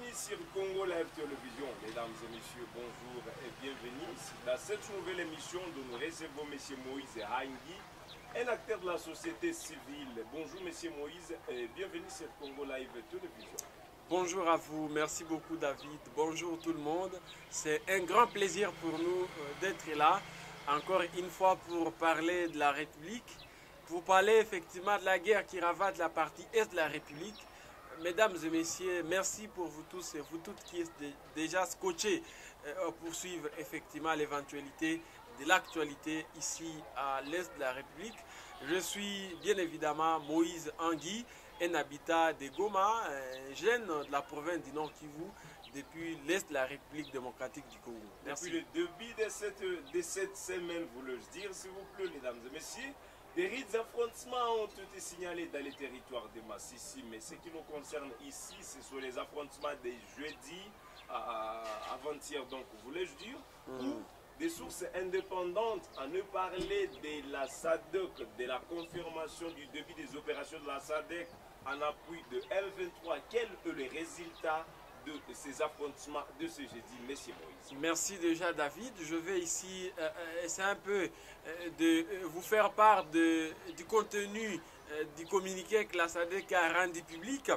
bienvenue sur Congo Live Télévision. Mesdames et messieurs, bonjour et bienvenue. Dans cette nouvelle émission, nous recevons M. Moïse Hangui, un acteur de la société civile. Bonjour M. Moïse et bienvenue sur Congo Live Télévision. Bonjour à vous, merci beaucoup David, bonjour tout le monde. C'est un grand plaisir pour nous d'être là, encore une fois pour parler de la République, pour parler effectivement de la guerre qui ravage la partie est de la République. Mesdames et messieurs, merci pour vous tous et vous toutes qui êtes déjà scotchés pour suivre effectivement l'éventualité de l'actualité ici à l'est de la République. Je suis bien évidemment Moïse Hangui, un habitat de Goma, un jeune de la province du Nord Kivu, depuis l'est de la République démocratique du Congo. Merci. Depuis le début de cette semaine, voulais-je dire, s'il vous plaît, mesdames et messieurs, des rites affrontements ont été signalés dans les territoires de Massissi, mais ce qui nous concerne ici, ce sont les affrontements des jeudis avant-hier, donc voulais-je dire, où des sources indépendantes à ne parler de la SADC, de la confirmation du début des opérations de la SADC en appui de M23. Quel est le résultat de ces affrontements de ce jeudi, M. Moïse? Merci déjà David. Je vais ici essayer un peu de vous faire part du contenu du communiqué que la SADC a rendu public.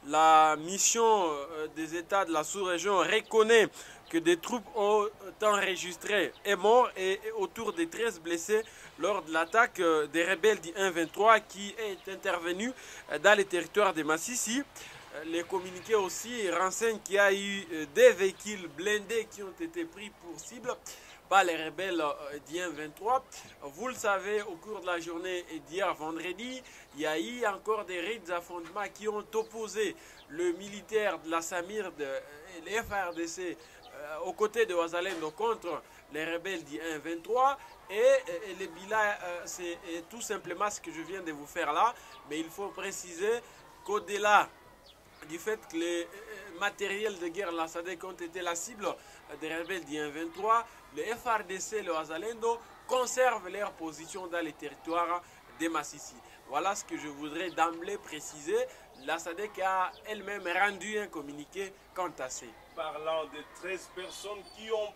La mission des États de la sous-région reconnaît que des troupes ont enregistré et morts et autour de 13 blessés lors de l'attaque des rebelles du 1-23 qui est intervenue dans les territoires de Massissi. Les communiqués aussi renseignent qu'il y a eu des véhicules blindés qui ont été pris pour cible par les rebelles du 1-23. Vous le savez, au cours de la journée d'hier vendredi, il y a eu encore des raids d'affrontement qui ont opposé le militaire de la Samir et les FARDC aux côtés de Ouazalendo contre les rebelles du 1-23. Et le bilan, c'est tout simplement ce que je viens de vous faire là. Mais il faut préciser qu'au-delà du fait que les matériels de guerre de la SADC ont été la cible des rebelles du 1-23, le FARDC et le Ouazalendo conservent leur position dans les territoires de Massissi. Voilà ce que je voudrais d'emblée préciser. La SADC a elle-même rendu un communiqué quant à ça. Parlant de 13 personnes qui ont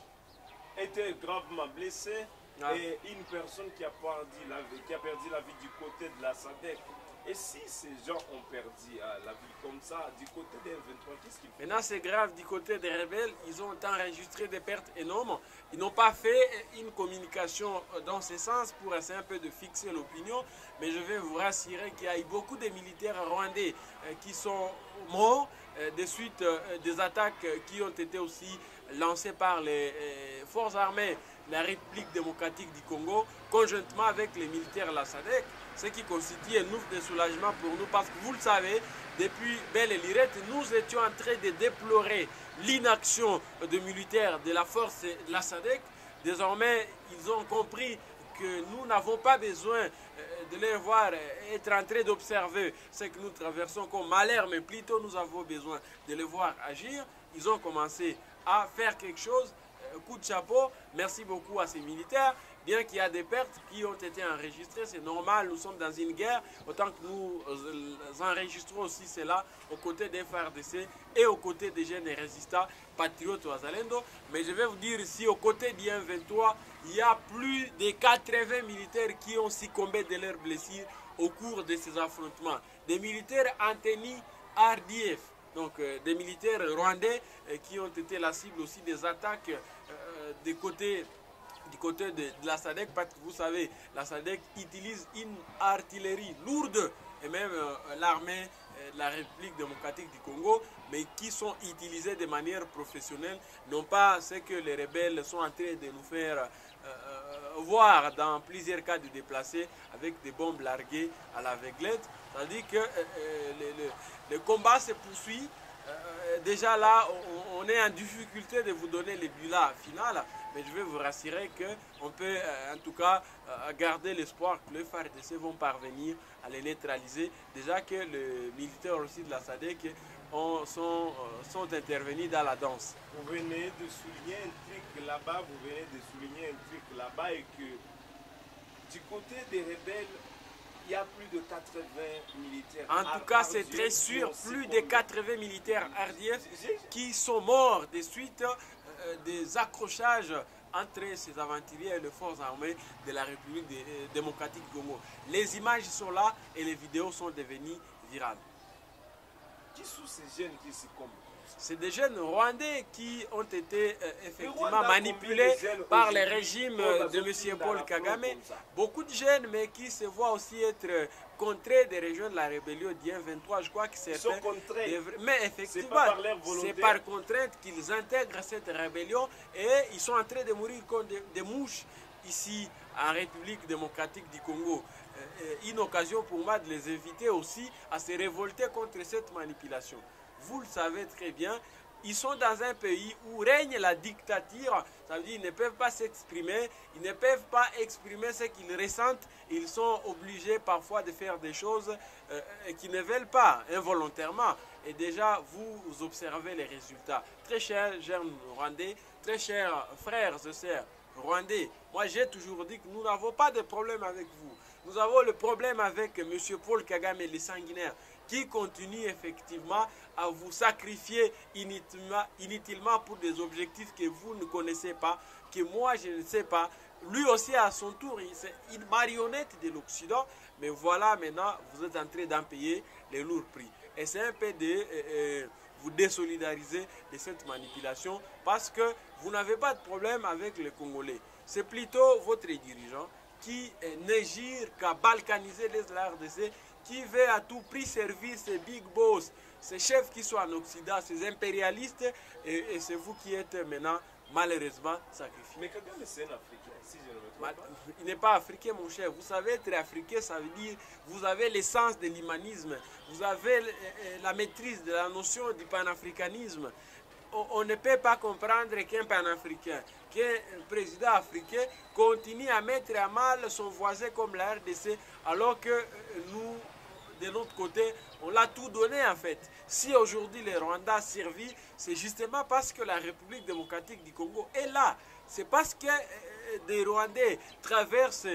été gravement blessées et une personne qui a perdu la vie du côté de la SADC. Et si ces gens ont perdu la vie comme ça, du côté des 23, qu'est-ce qu'ils font? Maintenant, c'est grave, du côté des rebelles, ils ont enregistré des pertes énormes. Ils n'ont pas fait une communication dans ce sens pour essayer un peu de fixer l'opinion. Mais je vais vous rassurer qu'il y a eu beaucoup de militaires rwandais qui sont morts de suite des attaques qui ont été aussi lancées par les forces armées de la République démocratique du Congo, conjointement avec les militaires de la SADC. Ce qui constitue un ouf de soulagement pour nous parce que vous le savez, depuis Belle et Lirette, nous étions en train de déplorer l'inaction de militaires de la force de la SADC. Désormais, ils ont compris que nous n'avons pas besoin de les voir être en train d'observer ce que nous traversons comme malheur, mais plutôt nous avons besoin de les voir agir. Ils ont commencé à faire quelque chose. Coup de chapeau, merci beaucoup à ces militaires. Bien qu'il y a des pertes qui ont été enregistrées, c'est normal, nous sommes dans une guerre, autant que nous enregistrons aussi cela aux côtés des FARDC et aux côtés des jeunes résistants patriotes Ouazalendo. Mais je vais vous dire ici, aux côtés du 1-23, il y a plus de 80 militaires qui ont succombé de leurs blessures au cours de ces affrontements. Des militaires en tenue RDF. Donc des militaires rwandais qui ont été la cible aussi des attaques du côté de la SADC, parce que vous savez, la SADC utilise une artillerie lourde et même l'armée de la République démocratique du Congo, mais qui sont utilisées de manière professionnelle, non pas ce que les rebelles sont en train de nous faire voir dans plusieurs cas de déplacés avec des bombes larguées à l'aveuglette. C'est-à-dire que le combat se poursuit. Déjà là, on est en difficulté de vous donner le bilan final, mais je vais vous rassurer qu'on peut en tout cas garder l'espoir que les FARDC vont parvenir à les neutraliser. Déjà que les militaires aussi de la SADC sont intervenus dans la danse. Vous venez de souligner un truc là-bas, et que du côté des rebelles, il y a plus de 80 militaires. En tout cas, c'est très sûr, plus de 80 militaires RDF qui sont morts des suites des accrochages entre ces aventuriers et les forces armées de la République démocratique du Congo. Les images sont là et les vidéos sont devenues virales. Qui sont ces jeunes qui succombent? C'est des jeunes rwandais qui ont été effectivement manipulés par le régime de M. Paul Kagame. Beaucoup de jeunes, mais qui se voient aussi être contraints de rejoindre la rébellion d'IM 23. Je crois que c'est... Mais effectivement, c'est par contrainte qu'ils intègrent cette rébellion et ils sont en train de mourir comme des mouches ici en République démocratique du Congo. Une occasion pour moi de les inviter aussi à se révolter contre cette manipulation. Vous le savez très bien, ils sont dans un pays où règne la dictature, ça veut dire qu'ils ne peuvent pas s'exprimer, ils ne peuvent pas exprimer ce qu'ils ressentent, ils sont obligés parfois de faire des choses qu'ils ne veulent pas, involontairement. Et déjà, vous observez les résultats. Très chers jeunes Rwandais, très chers frères et sœurs Rwandais, moi j'ai toujours dit que nous n'avons pas de problème avec vous. Nous avons le problème avec M. Paul Kagame et les sanguinaires qui continuent effectivement à vous sacrifier inutilement pour des objectifs que vous ne connaissez pas, que moi je ne sais pas. Lui aussi à son tour, c'est une marionnette de l'Occident, mais voilà maintenant vous êtes en train d'en payer les lourds prix. Et c'est un peu de vous désolidariser de cette manipulation parce que vous n'avez pas de problème avec les Congolais. C'est plutôt votre dirigeant qui ne gire qu'à balkaniser les RDC, qui veut à tout prix servir ces big boss, ces chefs qui sont en Occident, ces impérialistes, et c'est vous qui êtes maintenant malheureusement sacrifiés. Mais Kagame c'est un Africain, si je ne me trompe pas. Il n'est pas africain mon cher, vous savez être africain ça veut dire vous avez l'essence de l'humanisme, vous avez la maîtrise de la notion du panafricanisme. On ne peut pas comprendre qu'un panafricain, qu'un président africain continue à mettre à mal son voisin comme la RDC alors que nous, de notre côté, on l'a tout donné en fait. Si aujourd'hui le Rwanda a servi, c'est justement parce que la République démocratique du Congo est là. C'est parce que des Rwandais traversent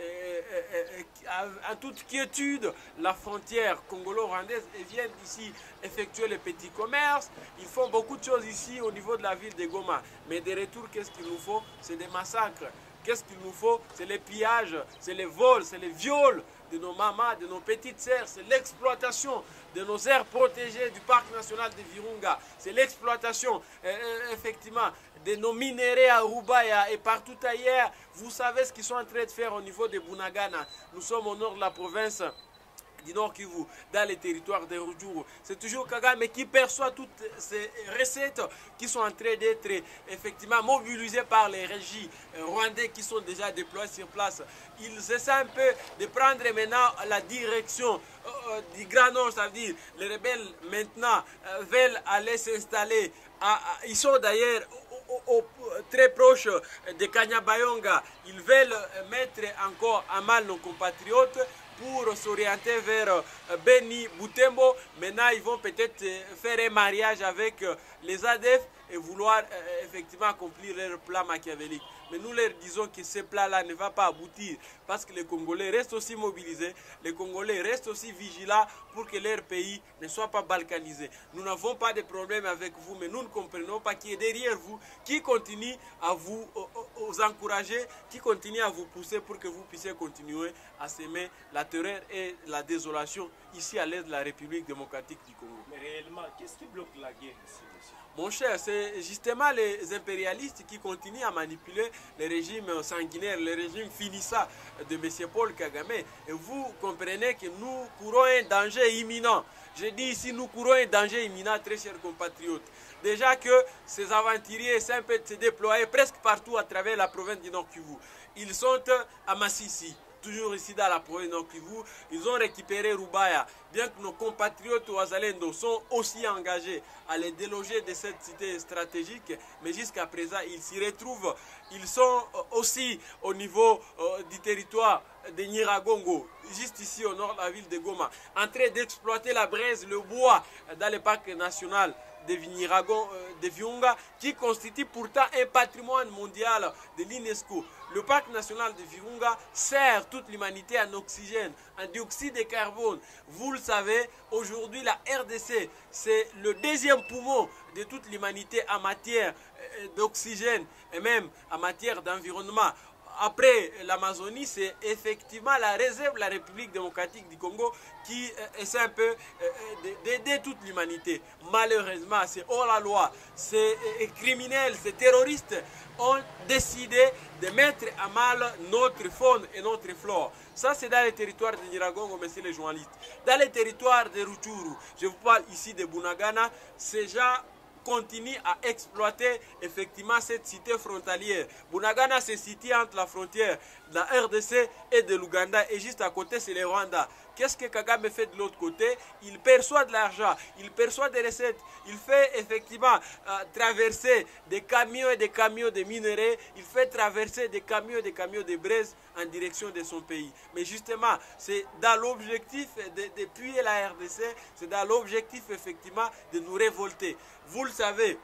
en toute quiétude la frontière congolo-rwandaise et viennent ici effectuer les petits commerces. Ils font beaucoup de choses ici au niveau de la ville de Goma. Mais de retour, qu'est-ce qu'il nous faut? C'est des massacres. Qu'est-ce qu'il nous faut? C'est les pillages, c'est les vols, c'est les viols de nos mamans, de nos petites sœurs, c'est l'exploitation de nos aires protégées du parc national de Virunga, c'est l'exploitation effectivement de nos minéraux à Rubaya et partout ailleurs. Vous savez ce qu'ils sont en train de faire au niveau de Bunagana. Nous sommes au nord de la province du Nord Kivu, dans les territoires de Rujuru. C'est toujours Kagame qui perçoit toutes ces recettes qui sont en train d'être effectivement mobilisées par les régies rwandais qui sont déjà déployés sur place. Ils essaient un peu de prendre maintenant la direction du Grand Nord, ça veut dire les rebelles maintenant veulent aller s'installer. Ils sont d'ailleurs très proches de Kanyabayonga. Ils veulent mettre encore à mal nos compatriotes pour s'orienter vers Beni Butembo. Maintenant, ils vont peut-être faire un mariage avec les ADF et vouloir effectivement accomplir leur plan machiavélique. Mais nous leur disons que ce plan-là ne va pas aboutir parce que les Congolais restent aussi mobilisés, les Congolais restent aussi vigilants pour que leur pays ne soit pas balkanisé. Nous n'avons pas de problème avec vous, mais nous ne comprenons pas qui est derrière vous, qui continue à vous encourager, qui continue à vous pousser pour que vous puissiez continuer à s'aimer la terreur et la désolation ici à l'est de la République démocratique du Congo. Mais réellement, qu'est-ce qui bloque la guerre ici, monsieur? Mon cher, c'est justement les impérialistes qui continuent à manipuler les régimes sanguinaires, les régimes finissants de M. Paul Kagame. Et vous comprenez que nous courons un danger imminent. Je dis ici, nous courons un danger imminent, très chers compatriotes. Déjà que ces aventuriers essaient un peu de se déployer presque partout à travers la province du Nord Kivu. Ils sont à Massissi, toujours ici dans la province du Nord Kivu. Ils ont récupéré Rubaya. Bien que nos compatriotes Ouazalendo sont aussi engagés à les déloger de cette cité stratégique, mais jusqu'à présent, ils s'y retrouvent. Ils sont aussi au niveau du territoire de Nyiragongo, juste ici au nord de la ville de Goma, en train d'exploiter la braise, le bois dans le parc national de Virunga, qui constitue pourtant un patrimoine mondial de l'UNESCO. Le parc national de Virunga sert toute l'humanité en oxygène, en dioxyde de carbone. Vous le savez, aujourd'hui la RDC, c'est le deuxième poumon de toute l'humanité en matière d'oxygène et même en matière d'environnement. Après l'Amazonie, c'est effectivement la réserve de la République démocratique du Congo qui essaie un peu d'aider toute l'humanité. Malheureusement, c'est hors la loi, c'est criminel, ces terroristes ont décidé de mettre à mal notre faune et notre flore. Ça, c'est dans les territoires de Nyiragongo, messieurs les journalistes. Dans les territoires de Rutshuru, je vous parle ici de Bunagana, ces gens continue à exploiter effectivement cette cité frontalière. Bunagana se situe entre la frontière de la RDC et de l'Ouganda et juste à côté c'est le Rwanda. Qu'est-ce que Kagame fait de l'autre côté? Il perçoit de l'argent, il perçoit des recettes, il fait effectivement traverser des camions et des camions de minerais, il fait traverser des camions et des camions de braise en direction de son pays. Mais justement, c'est dans l'objectif de puyer la RDC, c'est dans l'objectif effectivement de nous révolter. Vous le savez,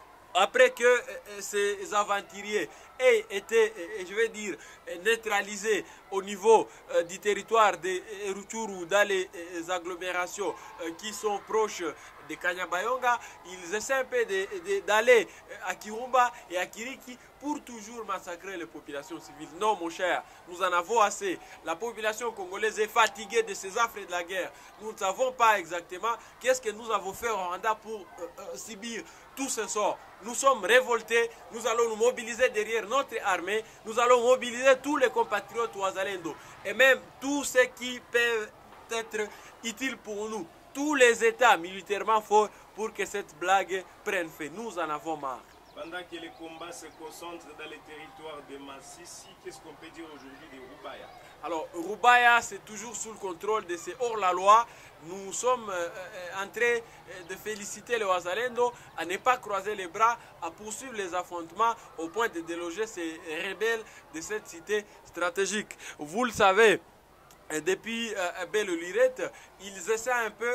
après que ces aventuriers aient été, je vais dire, neutralisés au niveau du territoire de Rutshuru, dans les agglomérations qui sont proches de Kanyabayonga, ils essaient un peu d'aller à Kirumba et à Kiriki pour toujours massacrer les populations civiles. Non, mon cher, nous en avons assez. La population congolaise est fatiguée de ces affres de la guerre. Nous ne savons pas exactement qu'est-ce que nous avons fait au Rwanda pour subir tout ce sort. Nous sommes révoltés, nous allons nous mobiliser derrière notre armée, nous allons mobiliser tous les compatriotes Wazalendo et même tous ceux qui peuvent être utiles pour nous. Tous les États militairement forts pour que cette blague prenne fait. Nous en avons marre. Pendant que les combats se concentrent dans les territoires de Massissi, qu'est-ce qu'on peut dire aujourd'hui de Rubaya? Alors, Rubaya, c'est toujours sous le contrôle de ces hors-la-loi. Nous sommes en train de féliciter les Wazalendo à ne pas croiser les bras, à poursuivre les affrontements au point de déloger ces rebelles de cette cité stratégique. Vous le savez, depuis Belle Lurette, ils essaient un peu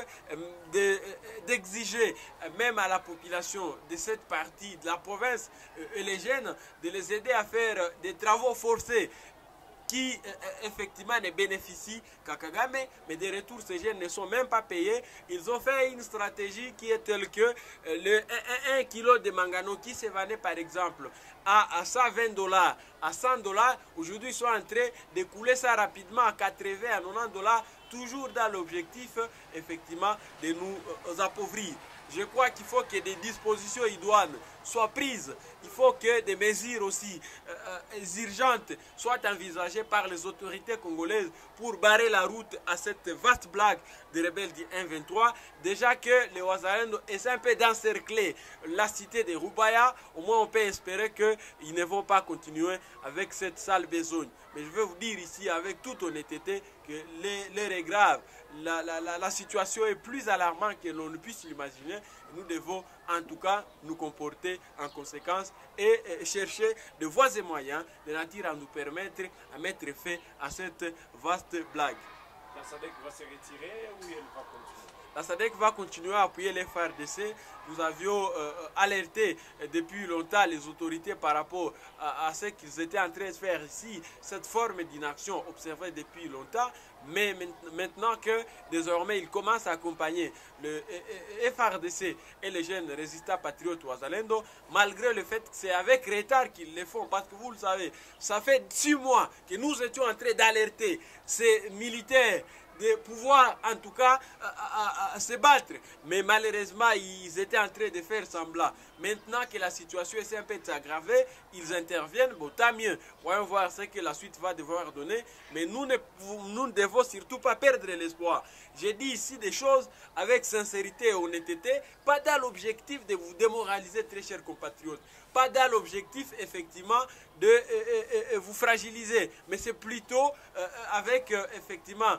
d'exiger même à la population de cette partie de la province et les jeunes de les aider à faire des travaux forcés qui effectivement ne bénéficient qu'à Kagame, mais de retour ces jeunes ne sont même pas payés. Ils ont fait une stratégie qui est telle que le 1 kg de mangano qui se vendait par exemple à 120 $, à 100 $, aujourd'hui ils sont en train de couler ça rapidement à 80, à 90 $, toujours dans l'objectif effectivement de nous appauvrir. Je crois qu'il faut que des dispositions idoines soient prises. Il faut que des mesures aussi urgentes soient envisagées par les autorités congolaises pour barrer la route à cette vaste blague des rebelles du 1-23. Déjà que les Wazalendo essaient un peu d'encercler la cité de Rubaya, au moins on peut espérer qu'ils ne vont pas continuer avec cette sale besogne. Mais je veux vous dire ici avec toute honnêteté que l'heure est grave. La situation est plus alarmante que l'on ne puisse l'imaginer. Nous devons en tout cas nous comporter en conséquence et chercher de voies et moyens de nature à nous permettre à mettre fin à cette vaste blague. La SADC va se retirer ou elle va continuer? La SADC va continuer à appuyer les FARDC. Nous avions alerté depuis longtemps les autorités par rapport à ce qu'ils étaient en train de faire ici, cette forme d'inaction observée depuis longtemps. Mais maintenant que désormais ils commencent à accompagner le FARDC et les jeunes résistants patriotes Wazalendo, malgré le fait que c'est avec retard qu'ils le font, parce que vous le savez, ça fait 6 mois que nous étions en train d'alerter ces militaires de pouvoir en tout cas se battre. Mais malheureusement, ils étaient en train de faire semblant. Maintenant que la situation est un peu aggravée, ils interviennent. Bon, tant mieux. Voyons voir ce que la suite va devoir donner. Mais nous ne devons surtout pas perdre l'espoir. J'ai dit ici des choses avec sincérité et honnêteté, pas dans l'objectif de vous démoraliser, très chers compatriotes. Pas dans l'objectif, effectivement, de vous fragiliser. Mais c'est plutôt avec, effectivement,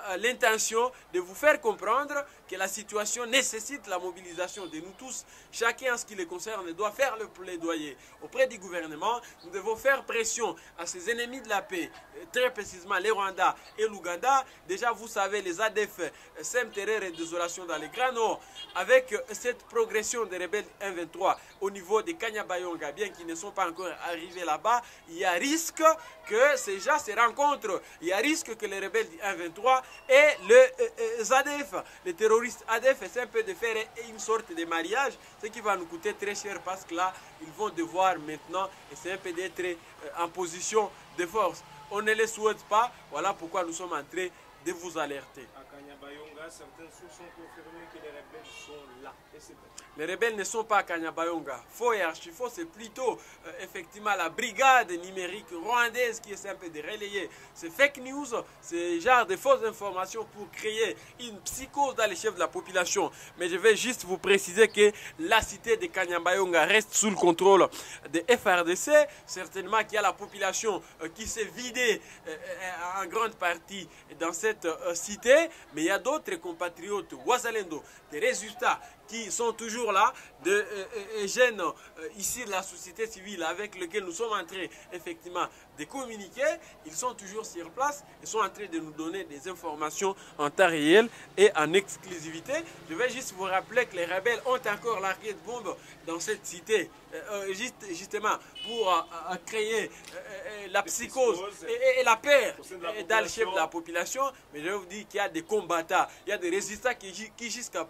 l'intention de vous faire comprendre que la situation nécessite la mobilisation de nous tous. Chacun en ce qui les concerne doit faire le plaidoyer auprès du gouvernement. Nous devons faire pression à ces ennemis de la paix, très précisément les Rwandais et l'Ouganda. Déjà, vous savez, les ADF sèment terreur et désolation dans les Grands Nord. Avec cette progression des rebelles 1-23 au niveau de Kanyabayonga, bien qu'ils ne sont pas encore arrivés là-bas, il y a risque que ces gens se rencontrent. Il y a risque que les rebelles du 1-23 et les ADF, les terroristes ADF, essaient un peu de faire une sorte de mariage, ce qui va nous coûter très cher parce que là, ils vont devoir maintenant essayer un peu d'être en position de force. On ne les souhaite pas, voilà pourquoi nous sommes en train de vous alerter. À Kanyabayonga, certaines sources ont confirmé que les rebelles sont là. Et c'est les rebelles ne sont pas à Kanyabayonga. Faux et archi-faux, c'est plutôt effectivement la brigade numérique rwandaise qui essaie un peu de relayer ces fake news, ces genres de fausses informations pour créer une psychose dans les chefs de la population. Mais je vais juste vous préciser que la cité de Kanyabayonga reste sous le contrôle des FRDC. Certainement qu'il y a la population qui s'est vidée en grande partie dans cette cité, mais il y a d'autres compatriotes Wazalendo, des résultats qui sont toujours là, de jeunes ici de la société civile avec lesquels nous sommes en train effectivement de communiquer. Ils sont toujours sur place, ils sont en train de nous donner des informations en temps réel et en exclusivité. Je vais juste vous rappeler que les rebelles ont encore largué de bombes dans cette cité, justement pour créer la psychose et la peur dans le chef de la population. Mais je vous dis qu'il y a des combattants, il y a des résistants qui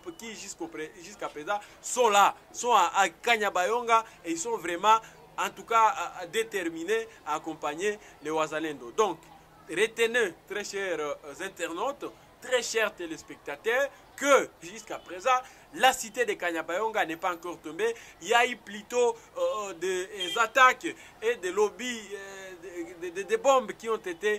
jusqu'à présent sont là, sont à Kanyabayonga et ils sont vraiment en tout cas déterminés à accompagner les Wazalendo. Donc, retenez, très chers internautes, très chers téléspectateurs, que jusqu'à présent, la cité de Kanyabayonga n'est pas encore tombée. Il y a eu plutôt des attaques et des lobbies, des bombes qui ont été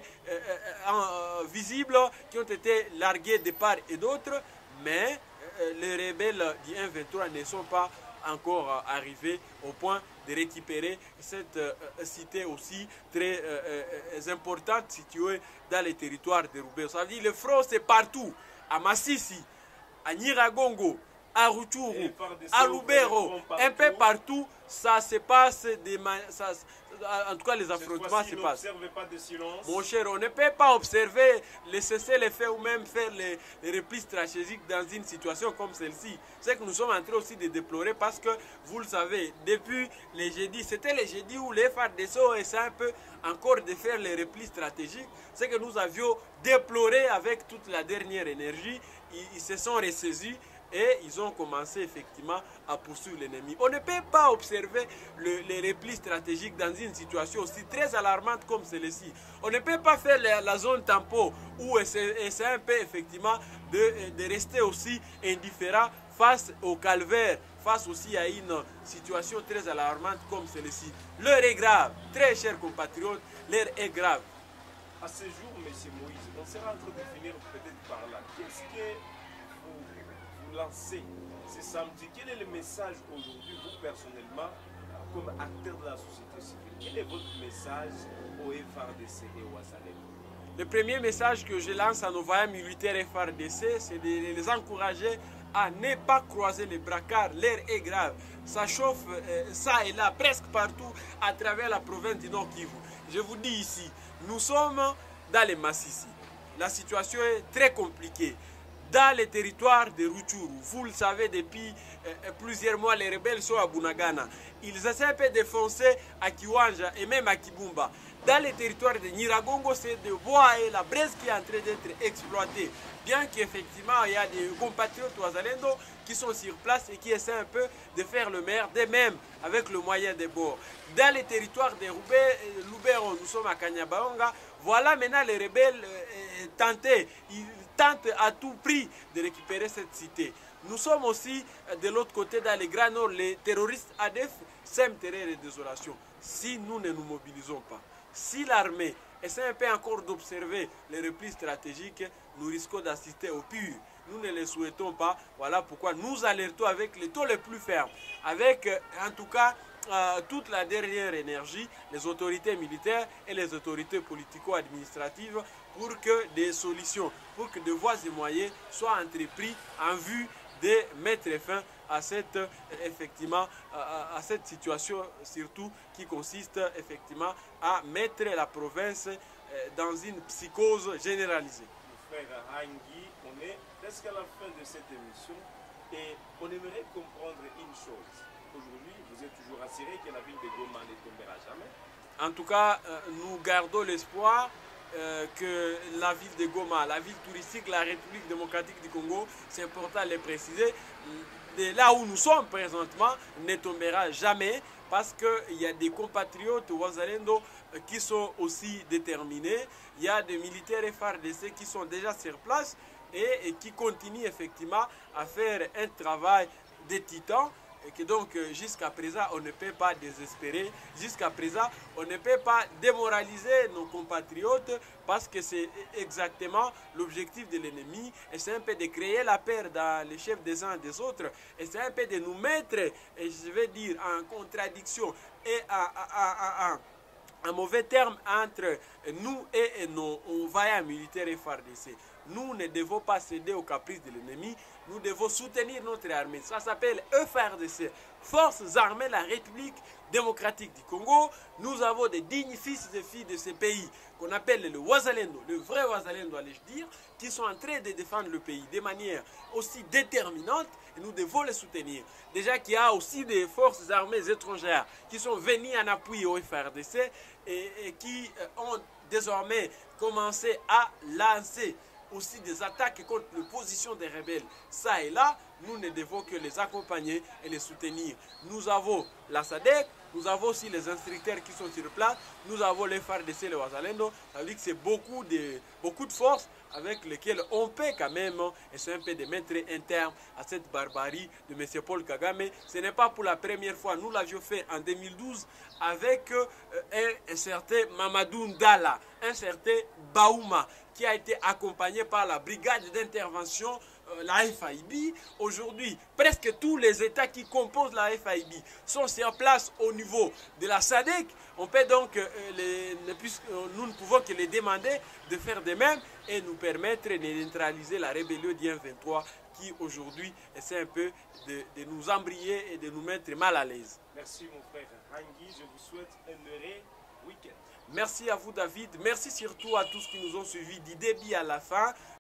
visibles, qui ont été larguées de part et d'autre, mais les rebelles du 1-23 ne sont pas encore arrivés au point de récupérer cette cité aussi très importante située dans les territoires de Roubaix. Ça veut dire que le front c'est partout, à Massissi, à Nyiragongo, à Rutshuru, à Lubero, un peu partout, ça se passe, en tout cas les affrontements se passent. Pas de silence. Mon cher, on ne peut pas observer les cessez-le-feu ou même faire les replis stratégiques dans une situation comme celle-ci. C'est que nous sommes en train aussi de déplorer parce que, vous le savez, depuis les jeudis, c'était les jeudis où les FARDC ont essayé un peu encore de faire les replis stratégiques. C'est que nous avions déploré avec toute la dernière énergie. Ils se sont ressaisis et ils ont commencé effectivement à poursuivre l'ennemi. On ne peut pas observer les replis stratégiques dans une situation aussi très alarmante comme celle-ci. On ne peut pas faire la zone tampon où c'est un peu effectivement de rester aussi indifférent face au calvaire, face aussi à une situation très alarmante comme celle-ci. L'heure est grave, très chers compatriotes, l'heure est grave. À ce jour, M. Moïse, on sera en train de finir peut-être par là. Qu'est-ce que vous lancez ce samedi? Quel est le message aujourd'hui, vous personnellement, comme acteur de la société civile? Quel est votre message au FARDC et au Wazalendo? Le premier message que je lance à nos voyants militaires FARDC, c'est de les encourager à ne pas croiser les bras car l'air est grave. Ça chauffe ça et là, presque partout à travers la province du Nord Kivu. Je vous dis ici, nous sommes dans les Massissi. La situation est très compliquée. Dans les territoires de Rutshuru, vous le savez, depuis plusieurs mois, les rebelles sont à Bunagana. Ils essaient un peu de défoncer à Kiwanja et même à Kibumba. Dans les territoires de Nyiragongo, c'est de bois et la braise qui est en train d'être exploitée. Bien qu'effectivement, il y a des compatriotes Wazalendo qui sont sur place et qui essaient un peu de faire le meilleur d'eux-mêmes avec le moyen des bords. Dans les territoires de Lubero, nous sommes à Kanyabayonga. Voilà maintenant les rebelles ils tentent à tout prix de récupérer cette cité. Nous sommes aussi de l'autre côté dans les Grands Nord, les terroristes ADF sèment terreur et désolation. Si nous ne nous mobilisons pas, si l'armée essaie un peu encore d'observer les replis stratégiques, nous risquons d'assister au pire. Nous ne les souhaitons pas. Voilà pourquoi nous alertons avec les taux les plus fermes. Avec en tout cas toute la dernière énergie, les autorités militaires et les autorités politico-administratives pour que des solutions, pour que des voies et moyens soient entrepris en vue de mettre fin à cette, effectivement, à cette situation, surtout qui consiste effectivement à mettre la province dans une psychose généralisée. Mon frère Hangui, on est presque à la fin de cette émission et on aimerait comprendre une chose. Aujourd'hui, vous êtes toujours assuré que la ville de Goma ne tombera jamais. En tout cas, nous gardons l'espoir que la ville de Goma, la ville touristique, la République démocratique du Congo, c'est important de le préciser, de là où nous sommes présentement, ne tombera jamais parce qu'il y a des compatriotes Wazalendo qui sont aussi déterminés. Il y a des militaires FARDC qui sont déjà sur place et qui continuent effectivement à faire un travail de titan. Et que donc jusqu'à présent on ne peut pas désespérer, jusqu'à présent on ne peut pas démoraliser nos compatriotes parce que c'est exactement l'objectif de l'ennemi et c'est un peu de créer la peur dans les chefs des uns et des autres et c'est un peu de nous mettre, et je vais dire, en contradiction et en mauvais terme entre nous et nos vaillants militaires et FARDC. Nous ne devons pas céder aux caprices de l'ennemi, nous devons soutenir notre armée. Ça s'appelle FARDC, Forces armées de la République démocratique du Congo. Nous avons des dignes fils et filles de ce pays qu'on appelle le Wazalendo, le vrai Wazalendo allais-je dire, qui sont en train de défendre le pays de manière aussi déterminante et nous devons les soutenir. Déjà qu'il y a aussi des forces armées étrangères qui sont venues en appui au FARDC et qui ont désormais commencé à lancer aussi des attaques contre les positions des rebelles. Ça et là, nous ne devons que les accompagner et les soutenir. Nous avons la SADC, nous avons aussi les instructeurs qui sont sur place, nous avons les FARDC, les Wazalendo. Ça veut dire que c'est beaucoup de forces avec lesquelles on peut quand même essayer un peu de mettre un terme à cette barbarie de M. Paul Kagame. Ce n'est pas pour la première fois, nous l'avions fait en 2012 avec un certain Mamadou Ndala, un certain Baouma, qui a été accompagné par la brigade d'intervention, la FIB. Aujourd'hui, presque tous les États qui composent la FIB sont sur place au niveau de la SADC. On peut donc, nous ne pouvons que les demander de faire de même et nous permettre de neutraliser la rébellion du M23 qui aujourd'hui essaie un peu de nous embrayer et de nous mettre mal à l'aise. Merci mon frère Hangui, je vous souhaite un heureux week-end. Merci à vous David, merci surtout à tous qui nous ont suivis du début à la fin.